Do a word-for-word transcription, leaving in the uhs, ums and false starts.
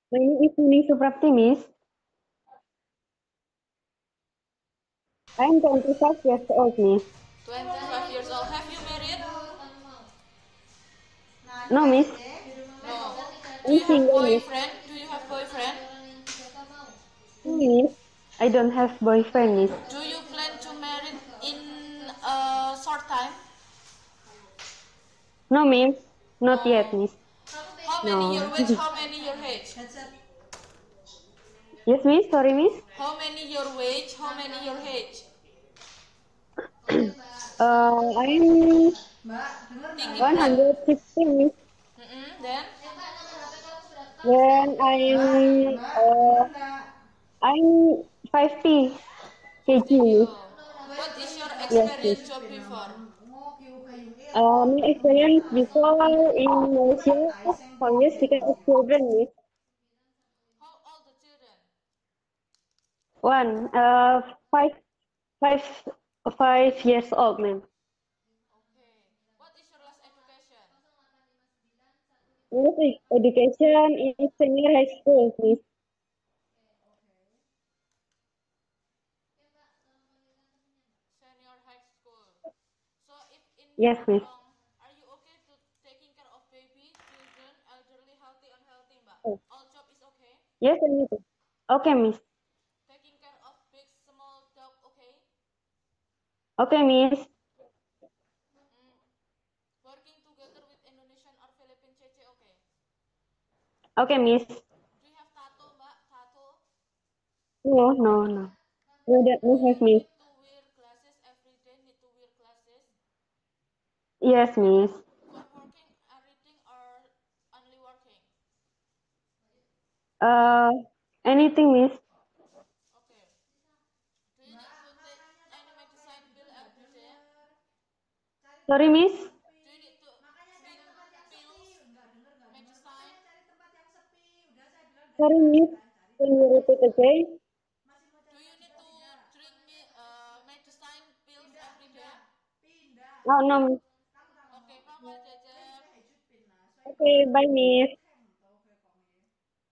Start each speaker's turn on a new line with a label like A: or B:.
A: My name is Nini Suprapti, Miss. I am twenty-five years old, Miss.
B: twenty-five years old. Have you married?
A: No, Miss.
B: No. Do
A: I'm
B: you have
A: single, Miss.
B: boyfriend? Do you have boyfriend?
A: No, Miss. I don't have boyfriend, Miss.
B: Do you plan to marry in a short time?
A: No, Miss. Not yet,
B: No.
A: Miss.
B: How many your
A: No.
B: age? How many your age?
A: Yes, Miss. Sorry, Miss.
B: How many your age? How many your age?
A: Uh, I'm
B: Tinggi berat.
A: one hundred sixty, Miss.
B: Mm-mm, then
A: When I'm uh, I'm fifty
B: fifty
A: kilograms, Miss.
B: kilo. What is your
A: Yes, Miss.
B: experience job before?
A: Uh, my experience before in Malaysia, five years taking of children, Miss.
B: How old the children?
A: One, uh, five, five, five years old, ma'am.
B: Okay. What is your last education?
A: Yes, e- education in senior high school, Miss.
B: Senior high school. So if in
A: Yes, Miss.
B: Kampong, are you okay to taking care of baby, children, elderly, healthy, unhealthy, Mbak?
A: Oh,
B: All job is okay?
A: yes, I need to. Okay, Miss.
B: Taking care of big, small dog, okay?
A: Okay, Miss.
B: Mm. Working together with Indonesian or Philippine C C, okay?
A: Okay, Miss.
B: Do you have tattoo, Mbak? Tattoo?
A: No, no, no. No, that
B: Do
A: no
B: you
A: have Miss.
B: need to wear glasses every day? Need to wear glasses
A: Yes, Miss.
B: for working, uh, reading, or only working?
A: Uh, anything, Miss.
B: Okay. Do you need to take any medicine pill every day?
A: Sorry, Miss.
B: Do you need to drink pills, medicine?
A: Sorry, Miss. Can you repeat again?
B: Do you need to drink me, uh, medicine pills every day?
A: Oh, no, Miss.
B: Okay, Papa Jejer.
A: Okay, bye, Miss.